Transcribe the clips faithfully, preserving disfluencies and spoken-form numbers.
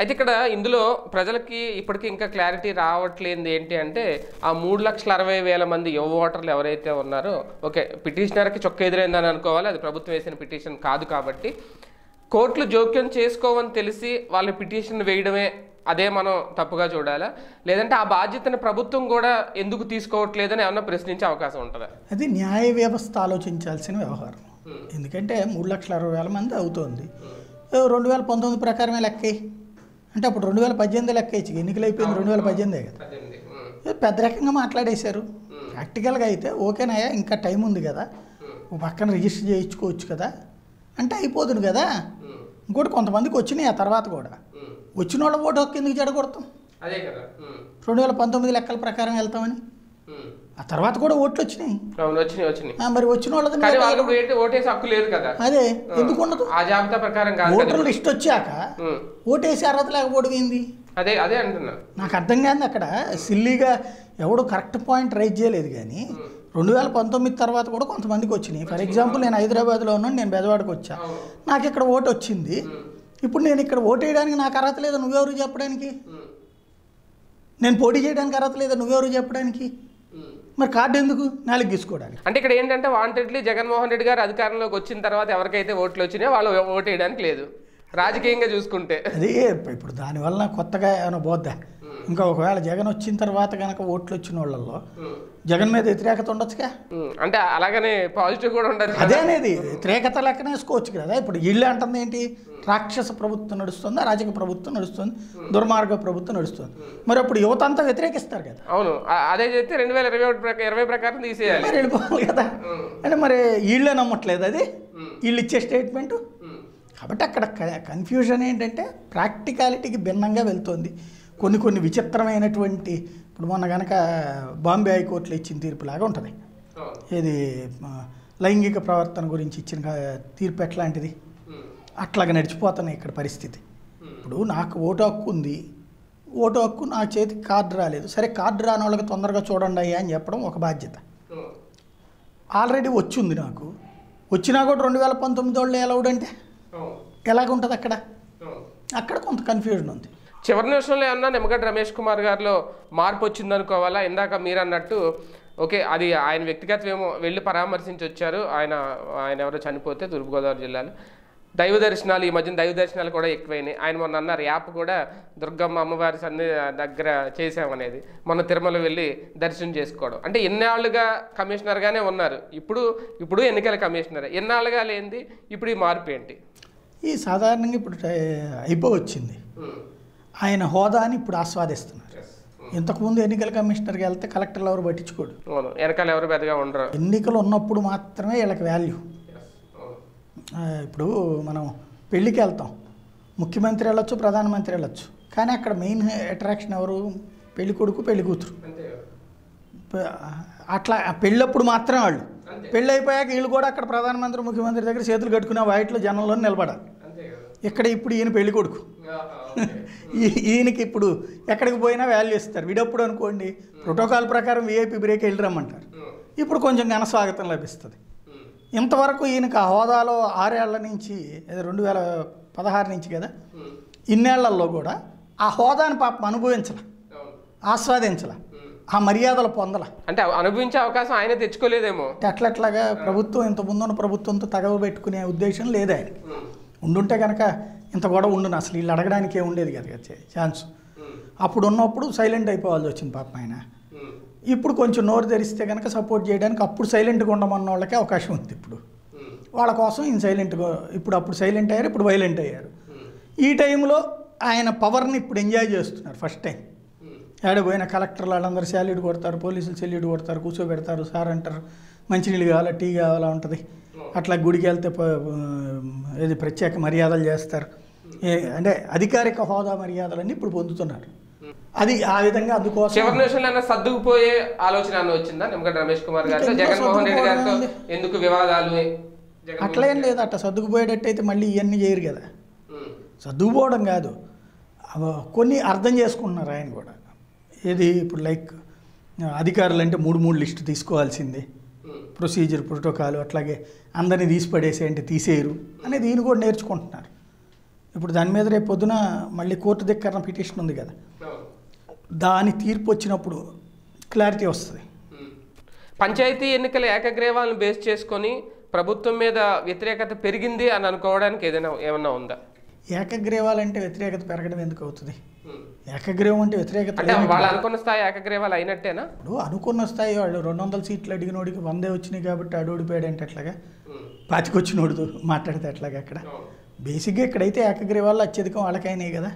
అయితే ఇక్కడ ఇందులో ప్రజలకి ఇప్పటికీ ఇంకా క్లారిటీ రావట్లేదు ఏంటి అంటే ఆ మూడు లక్షల అరవై వేల మంది యువ ఓటర్లు ఎవరైతే ఉన్నారో ఓకే పిటిషనర్కి చొక్క ఎదురైందని అనుకోవాలి, అది ప్రభుత్వం వేసిన పిటిషన్ కాదు కాబట్టి కోర్టులు జోక్యం చేసుకోవని తెలిసి వాళ్ళు పిటిషన్ వేయడమే అదే మనం తప్పుగా చూడాలా, లేదంటే ఆ బాధ్యతను ప్రభుత్వం కూడా ఎందుకు తీసుకోవట్లేదని ఏమన్నా ప్రశ్నించే అవకాశం ఉంటుందా? అది న్యాయ వ్యవస్థ ఆలోచించాల్సిన వ్యవహారం. ఎందుకంటే మూడు లక్షల అరవై వేల మంది అవుతోంది, రెండు వేల పంతొమ్మిది ప్రకారమే లెక్కే అంటే అప్పుడు రెండు వేల పద్దెనిమిది లెక్క ఇచ్చి ఎన్నికలు అయిపోయింది రెండు వేల పద్దెనిమిదే కదా, పెద్ద రకంగా మాట్లాడేశారు. ప్రాక్టికల్గా అయితే ఓకేనాయా ఇంకా టైం ఉంది కదా, పక్కన రిజిస్టర్ చేయించుకోవచ్చు కదా అంటే అయిపోతుంది కదా. ఇంకోటి కొంతమందికి వచ్చినాయి ఆ తర్వాత కూడా, వచ్చిన వాళ్ళ ఓటు హక్కు ఎందుకు చెడగొడతాం? రెండు వేల పంతొమ్మిది లెక్కల ప్రకారం వెళ్తామని ఆ తర్వాత కూడా ఓట్లు వచ్చినాయి, మరి వచ్చిన వాళ్ళది ఓటేసి హక్కు లేదు కదా, అదే ఎందుకు ఉండదు? ఆ జాబితా ప్రకారం ఓటర్లు లిస్ట్ వచ్చాక ఓటేసి అర్హత లేకపోవడం ఏంది? అదే అదే అంటున్నా, నాకు అర్థం కాదు. అక్కడ సిల్లీగా ఎవడు కరెక్ట్ పాయింట్ రైజ్ చేయలేదు. కానీ రెండు వేల పంతొమ్మిది తర్వాత కూడా కొంతమందికి వచ్చినాయి. ఫర్ ఎగ్జాంపుల్ నేను హైదరాబాద్లో ఉన్నాను, నేను బెజవాడకి వచ్చా, నాకు ఇక్కడ ఓటు వచ్చింది. ఇప్పుడు నేను ఇక్కడ ఓటు వేయడానికి నాకు అర్హత లేదా నువ్వెవరు చెప్పడానికి? నేను పోటీ చేయడానికి అర్హత లేదా నువ్వెవరు చెప్పడానికి? మరి కార్డు ఎందుకు? నాలుగు తీసుకోవడానికి. అంటే ఇక్కడ ఏంటంటే వాంటెడ్లీ జగన్మోహన్ రెడ్డి గారు అధికారంలోకి వచ్చిన తర్వాత ఎవరికైతే ఓట్లు వచ్చినాయో వాళ్ళు ఓటు వేయడానికి లేదు, రాజకీయంగా చూసుకుంటే. అదే ఇప్పుడు దానివల్ల కొత్తగా ఏమైనా పోద్దా? ఇంకా ఒకవేళ జగన్ వచ్చిన తర్వాత కనుక ఓట్లు వచ్చిన వాళ్ళల్లో జగన్ మీద వ్యతిరేకత ఉండొచ్చుగా, అంటే అలాగనే పాజిటివ్ కూడా ఉండదు. అదే అనేది వ్యతిరేకత లెక్కన వేసుకోవచ్చు కదా. ఇప్పుడు వీళ్ళు అంటుంది ఏంటి, రాక్షస ప్రభుత్వం నడుస్తుంది, అరాజక ప్రభుత్వం నడుస్తుంది, దుర్మార్గ ప్రభుత్వం నడుస్తుంది. మరి అప్పుడు యువత అంతా వ్యతిరేకిస్తారు కదా. అవును, అదే చెప్తే రెండు వేల ఇరవై ఒకటి ఇరవై ప్రకారం తీసేయాలి, మరి వెళ్ళిపోవాలి కదా. అంటే మరి వీళ్ళే నమ్మట్లేదు అది, వీళ్ళు ఇచ్చే స్టేట్మెంటు. కాబట్టి అక్కడ కన్ఫ్యూజన్ ఏంటంటే ప్రాక్టికాలిటీకి భిన్నంగా వెళ్తుంది. కొన్ని కొన్ని విచిత్రమైనటువంటి, ఇప్పుడు మొన్న కనుక బాంబే హైకోర్టులో ఇచ్చిన తీర్పులాగా ఉంటుంది. ఇది లైంగిక ప్రవర్తన గురించి ఇచ్చిన తీర్పు ఎట్లాంటిది, అట్లాగా నడిచిపోతున్నాయి ఇక్కడ పరిస్థితి. ఇప్పుడు నాకు ఓటు హక్కు ఉంది, ఓటు హక్కు నా చేతికి కార్డు రాలేదు, సరే కార్డు రాని వాళ్ళకి తొందరగా చూడండి అయ్యా అని చెప్పడం ఒక బాధ్యత. ఆల్రెడీ వచ్చింది నాకు, వచ్చినా కూడా రెండు వేల పంతొమ్మిది వాళ్ళు ఎలౌడ్ అంటే ఎలాగుంటుంది అక్కడ? అక్కడ కొంత కన్ఫ్యూజన్ ఉంది. చివరి నిమిషంలో ఏమన్నా నిమ్మగడ్డ రమేష్ కుమార్ గారిలో మార్పు వచ్చిందనుకోవాలా? ఇందాక మీరు అన్నట్టు ఓకే అది ఆయన వ్యక్తిగతమేమో వెళ్ళి పరామర్శించి వచ్చారు, ఆయన ఆయన ఎవరో చనిపోతే తూర్పుగోదావరి జిల్లాలో దైవ దర్శనాలు, ఈ మధ్యన దైవ దర్శనాలు కూడా ఎక్కువైనాయి. ఆయన మొన్న అన్నారు యాప్ కూడా దుర్గమ్మ అమ్మవారి సన్ని దగ్గర చేసామనేది, మొన్న తిరుమల వెళ్ళి దర్శనం చేసుకోవడం. అంటే ఎన్నాళ్ళుగా కమిషనర్గానే ఉన్నారు, ఇప్పుడు ఇప్పుడు ఎన్నికల కమిషనర్, ఎన్నాళ్ళుగా లేనిది ఇప్పుడు ఈ మార్పు ఏంటి? ఈ సాధారణంగా ఇప్పుడు అయిపోవచ్చింది, ఆయన హోదాని ఇప్పుడు ఆస్వాదిస్తున్నారు. ఇంతకుముందు ఎన్నికల కమిషనర్కి వెళ్తే కలెక్టర్లు ఎవరు పట్టించుకోడు, వెనకాల ఎవరు పెద్దగా ఉండరు. ఎన్నికలు ఉన్నప్పుడు మాత్రమే వీళ్ళకి వాల్యూ. ఇప్పుడు మనం పెళ్ళికి వెళ్తాం, ముఖ్యమంత్రి వెళ్ళొచ్చు, ప్రధానమంత్రి వెళ్ళొచ్చు, కానీ అక్కడ మెయిన్ అట్రాక్షన్ ఎవరు? పెళ్లి కొడుకు పెళ్లి కూతురు. అట్లా పెళ్ళప్పుడు మాత్రమే వాళ్ళు, పెళ్ళి అయిపోయాక వీళ్ళు కూడా అక్కడ ప్రధానమంత్రి ముఖ్యమంత్రి దగ్గర చేతులు కట్టుకునే వాటిలో జనంలో నిలబడాలి. ఇక్కడ ఇప్పుడు ఈయన పెళ్లి కొడుకు, ఈయనకి ఇప్పుడు ఎక్కడికి పోయినా వాల్యూ ఇస్తారు. వీడప్పుడు అనుకోండి ప్రోటోకాల్ ప్రకారం వీఐపీ బ్రేక్ వెళ్ళి రమ్మంటారు, ఇప్పుడు కొంచెం ఘన స్వాగతం లభిస్తుంది. ఇంతవరకు ఈయనకు ఆ హోదాలో ఆరేళ్ల నుంచి, రెండు వేల పదహారు నుంచి కదా, ఇన్నేళ్లలో కూడా ఆ హోదాని పాపం అనుభవించాల, ఆస్వాదించాల, ఆ మర్యాదలు పొందల. అంటే అనుభవించే అవకాశం ఆయన తెచ్చుకోలేదేమో. అట్లట్లాగా ప్రభుత్వం ఇంత ముందున్న ప్రభుత్వంతో తగవ పెట్టుకునే ఉద్దేశం లేదు ఆయన. ఉండుంటే కనుక ఇంత గొడవ ఉండును, అసలు వీళ్ళు అడగడానికి ఏమి ఉండేది కదా ఛాన్స్. అప్పుడు ఉన్నప్పుడు సైలెంట్ అయిపోవాల్సి వచ్చింది పాపం ఆయన. ఇప్పుడు కొంచెం నోరు తెరిస్తే కనుక సపోర్ట్ చేయడానికి అప్పుడు సైలెంట్గా ఉండమన్న వాళ్ళకే అవకాశం ఉంది. ఇప్పుడు వాళ్ళ కోసం ఈయన సైలెంట్గా, ఇప్పుడు అప్పుడు సైలెంట్ అయ్యారు, ఇప్పుడు వైలెంట్ అయ్యారు. ఈ టైంలో ఆయన పవర్ని ఇప్పుడు ఎంజాయ్ చేస్తున్నారు ఫస్ట్ టైం. ఏడపోయిన కలెక్టర్లు వాళ్ళందరూ శాల్యూట్ కొడతారు, పోలీసులు సెల్యూట్ కొడతారు, కూర్చోబెడతారు, సార్ అంటారు, మంచినీళ్ళు కావాలా, టీ కావాలా ఉంటుంది. అట్లా గుడికి వెళ్తే ఏది ప్రత్యేక మర్యాదలు చేస్తారు. అంటే అధికారిక హోదా మర్యాదలన్నీ ఇప్పుడు పొందుతున్నారు. అది ఆ విధంగా అందుకోసం చివరి నిమిషంలో సర్దుకుపోయే ఆలోచన వచ్చిందా నిమ్మగడ్డ రమేష్ కుమార్ గారితో, జగన్మోహన్ రెడ్డి గారితో ఎందుకు వివాదాలు? అట్లేం లేదు, అట్లా సర్దుకుపోయేటట్టు అయితే మళ్ళీ ఇవన్నీ చేయరు కదా. సర్దుకుపోవడం కాదు, కొన్ని అర్థం చేసుకుంటున్నారు ఆయన కూడా. ఏది ఇప్పుడు లైక్ అధికారులు అంటే మూడు మూడు లిస్టు తీసుకోవాల్సిందే, ప్రొసీజర్ ప్రోటోకాల్, అట్లాగే అందరినీ తీసి పడేసే అంటే తీసేయరు అనేది ఈయన కూడా నేర్చుకుంటున్నారు. ఇప్పుడు దాని మీద రేపు పొద్దున మళ్ళీ కోర్టు ధిక్కరణ పిటిషన్ ఉంది కదా, దాని తీర్పు వచ్చినప్పుడు క్లారిటీ వస్తుంది. పంచాయతీ ఎన్నికల ఏకగ్రీవాలను బేస్ చేసుకొని ప్రభుత్వం మీద వ్యతిరేకత పెరిగింది అని అనుకోవడానికి ఏదైనా ఏమన్నా ఉందా? ఏకగ్రీవాలంటే వ్యతిరేకత పెరగడం ఎందుకు అవుతుంది? ఏకగ్రీవం అంటే వ్యతిరేకత అంటే వాళ్ళు అనుకున్న స్థాయి ఏకగ్రీవాలు అయినట్టేనా? ఇప్పుడు అనుకున్న స్థాయి వాళ్ళు రెండు వందల సీట్లు అడిగినోడికి వందే వచ్చినాయి కాబట్టి ఆడు ఓడిపోయాడు అంటే ఎట్లాగా, పాతికొచ్చినోడు మాట్లాడితే ఎట్లాగా? అక్కడ బేసిక్గా ఇక్కడైతే ఏకగ్రీవాల్లో అత్యధికం వాళ్ళకైనాయి కదా.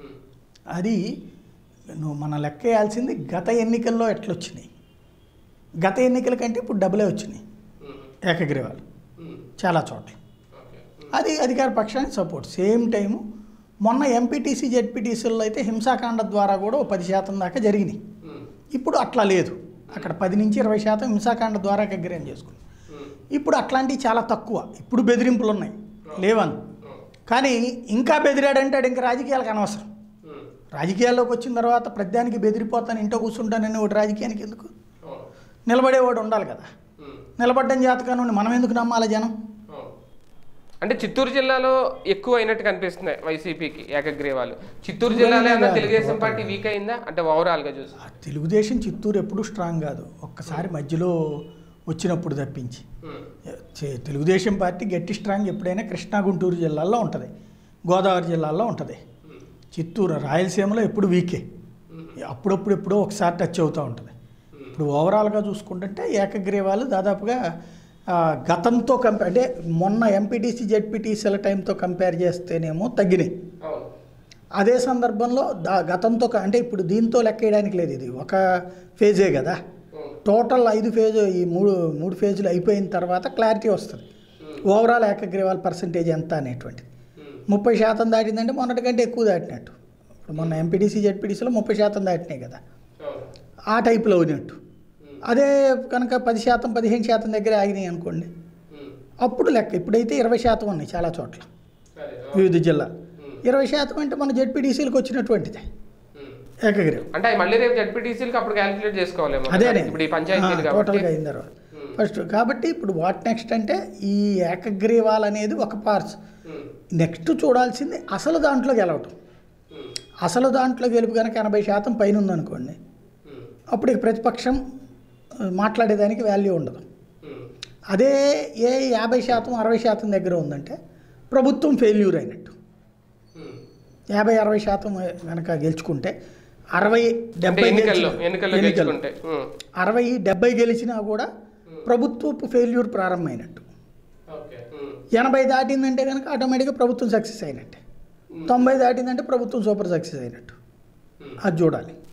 అది నువ్వు మన లెక్క వేయాల్సింది గత ఎన్నికల్లో ఎట్లొచ్చినాయి. గత ఎన్నికల కంటే ఇప్పుడు డబులే వచ్చినాయి ఏకగ్రీవాలు చాలా చోట్ల. అది అధికార పక్షానికి సపోర్ట్. సేమ్ టైము మొన్న ఎంపీటీసీ జెడ్పీటీసీల్లో అయితే హింసాకాండ ద్వారా కూడా ఓ పది శాతం దాకా జరిగినాయి. ఇప్పుడు అట్లా లేదు. అక్కడ పది నుంచి ఇరవై శాతం హింసాకాండ ద్వారా ఏకగ్రీవం చేసుకున్నాం. ఇప్పుడు అట్లాంటివి చాలా తక్కువ. ఇప్పుడు బెదిరింపులు ఉన్నాయి లేవని, కానీ ఇంకా బెదిరాడంటే ఇంకా రాజకీయాలకు అనవసరం. రాజకీయాల్లోకి వచ్చిన తర్వాత ప్రతిదానికి బెదిరిపోతాను, ఇంట్లో కూర్చుంటానని ఒకటి రాజకీయానికి ఎందుకు? నిలబడేవాడు ఉండాలి కదా. నిలబడ్డం జాతకాన్ని మనం ఎందుకు నమ్మాలి జనం? అంటే చిత్తూరు జిల్లాలో ఎక్కువ అయినట్టు కనిపిస్తున్నాయి వైసీపీకి ఏకగ్రీవాలు. చిత్తూరు జిల్లాలో ఏమన్నా తెలుగుదేశం పార్టీ వీక్ అయిందా అంటే ఓవరాల్గా చూసి? తెలుగుదేశం చిత్తూరు ఎప్పుడు స్ట్రాంగ్ కాదు, ఒక్కసారి మధ్యలో వచ్చినప్పుడు తప్పించి. తెలుగుదేశం పార్టీ గట్టి స్ట్రాంగ్ ఎప్పుడైనా కృష్ణా గుంటూరు జిల్లాల్లో ఉంటుంది, గోదావరి జిల్లాల్లో ఉంటుంది. చిత్తూరు రాయలసీమలో ఎప్పుడు వీకే, అప్పుడప్పుడు ఎప్పుడో ఒకసారి టచ్ అవుతూ ఉంటుంది. ఇప్పుడు ఓవరాల్గా చూసుకుంటుంటే ఏకగ్రీవాలు దాదాపుగా గతంతో కంపేర్ అంటే మొన్న ఎంపీటీసీ జెడ్పీటీసీల టైంతో కంపేర్ చేస్తేనేమో తగ్గినాయి. అదే సందర్భంలో దా గతంతో అంటే ఇప్పుడు దీంతో లెక్క వేయడానికి లేదు, ఇది ఒక ఫేజే కదా. టోటల్ ఐదు ఫేజు ఈ మూడు మూడు ఫేజులు అయిపోయిన తర్వాత క్లారిటీ వస్తుంది ఓవరాల్ ఏకగ్రీవాల పర్సంటేజ్ ఎంత అనేటువంటిది. ముప్పై శాతం దాటిందంటే మొన్నటి కంటే ఎక్కువ దాటినట్టు. ఇప్పుడు మొన్న ఎంపీటీసీ జెడ్పీటీసీలో ముప్పై శాతం దాటినాయి కదా, ఆ టైప్లో ఉన్నట్టు. అదే కనుక పది శాతం పదిహేను శాతం దగ్గర ఆగినాయి అనుకోండి, అప్పుడు లెక్క. ఇప్పుడైతే ఇరవై శాతం ఉన్నాయి చాలా చోట్ల వివిధ జిల్లా. ఇరవై శాతం అంటే మన జెడ్పీటీసీలకు వచ్చినటువంటిదే ఏకగ్రీవం. అంటే మళ్ళీ రేపు జెడ్పీటీసీలకు అప్పుడు క్యాలిక్యులేట్ చేసుకోవాలి. అదేనే ఇప్పుడు ఈ పంచాయతీ టోటల్గా అయిన తర్వాత ఫస్ట్. కాబట్టి ఇప్పుడు వాట్ నెక్స్ట్ అంటే ఈ ఏకగ్రీవాలు అనేది ఒక పార్ట్స్. నెక్స్ట్ చూడాల్సింది అసలు దాంట్లో గెలవటం. అసలు దాంట్లో గెలుపు కనుక ఎనభై శాతం పైన ఉందనుకోండి, అప్పుడు ఇక ప్రతిపక్షం మాట్లాడేదానికి వాల్యూ ఉండదు. అదే ఏ యాభై శాతం అరవై శాతం దగ్గర ఉందంటే ప్రభుత్వం ఫెయిల్యూర్ అయినట్టు. యాభై అరవై శాతం కనుక గెలుచుకుంటే అరవై డెబ్బై ఎన్నికల్లో అరవై డెబ్బై గెలిచినా కూడా ప్రభుత్వపు ఫెయిల్యూర్ ప్రారంభమైనట్టు. ఎనభై దాటిందంటే కనుక ఆటోమేటిక్గా ప్రభుత్వం సక్సెస్ అయినట్టే. తొంభై దాటిందంటే ప్రభుత్వం సూపర్ సక్సెస్ అయినట్టు. అది చూడాలి.